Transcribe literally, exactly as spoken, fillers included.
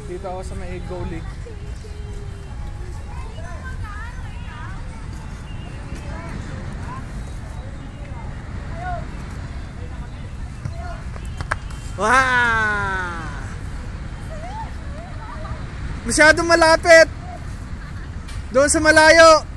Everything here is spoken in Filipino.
Dito ako sa may goalie. Wow! Masyadong malapit. Doon sa malayo.